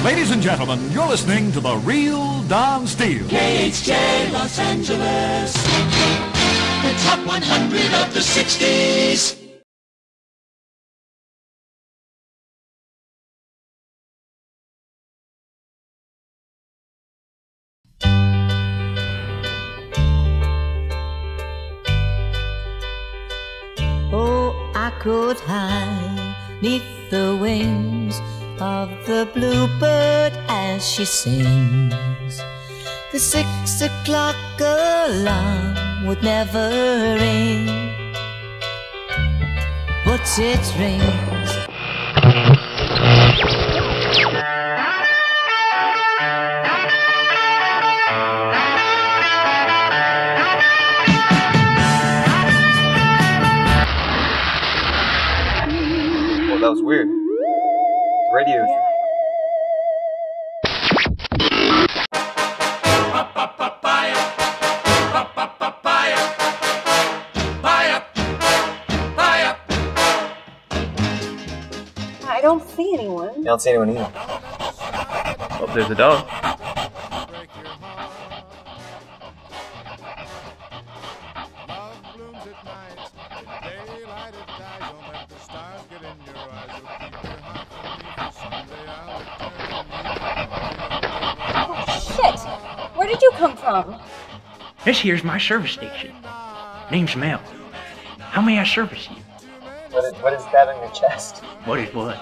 Ladies and gentlemen, you're listening to the real Don Steele. KHJ Los Angeles, the top 100 of the 60s. Oh, I could hide 'neath the wings of the bluebird as she sings. The 6 o'clock alarm would never ring, but it rings. Well, that was weird. The radio. I don't see anyone. I don't see anyone either. Oh, there's a dog. Shit! Where did you come from? This here's my service station. Name's Mel. How may I service you? What is that on your chest? What is what?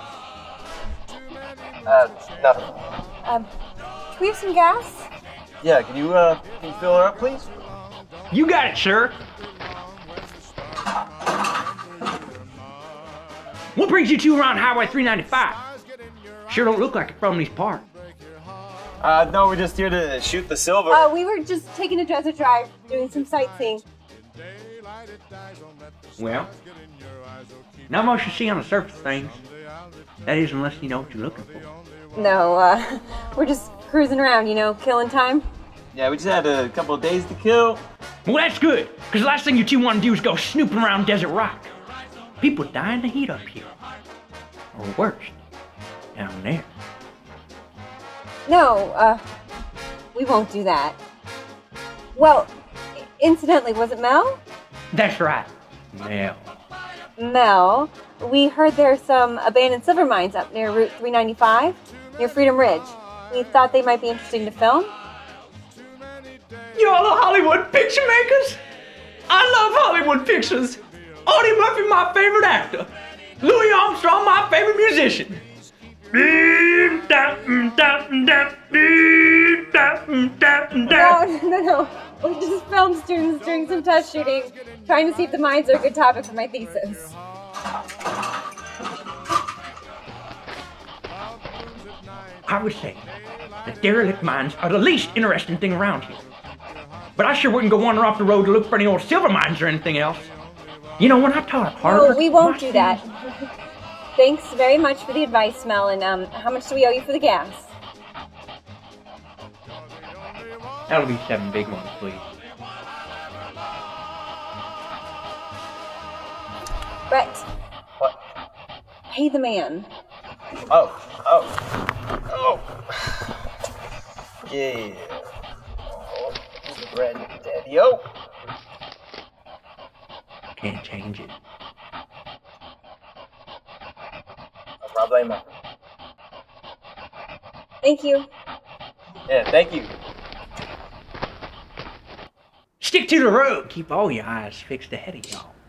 Nothing. Can we have some gas? Yeah, can you fill her up, please? You got it, sir. What brings you two around Highway 395? Sure don't look like you're from these parts. No, we're just here to shoot the Silva. We were just taking a desert drive, doing some sightseeing. Well, not much you see on the surface of things. That is, unless you know what you're looking for. No, we're just cruising around, you know, killing time. Yeah, we just had a couple of days to kill. Well, that's good, because the last thing you two want to do is go snooping around Desert Rock. People die in the heat up here. Or worse, down there. No, we won't do that. Well, incidentally, was it Mel? That's right, Mel. Mel, we heard there's some abandoned silver mines up near Route 395, near Freedom Ridge. We thought they might be interesting to film. Y'all are Hollywood picture makers? I love Hollywood pictures. Audie Murphy, my favorite actor. Louis Armstrong, my favorite musician. No. We just filmed students doing some test shooting, trying to see if the mines are a good topic for my thesis. I would say that derelict mines are the least interesting thing around here. But I sure wouldn't go wander off the road to look for any old silver mines or anything else. You know, when I taught at Harvey... No, we won't do that. Thanks very much for the advice, Mel, and how much do we owe you for the gas? That'll be 7 big ones, please. Brett. What? Pay the man. Oh. Yeah. Oh, bread, daddy-o. Can't change it. No problemo. Thank you. Yeah, thank you. Stick to the road. Keep all your eyes fixed ahead of y'all.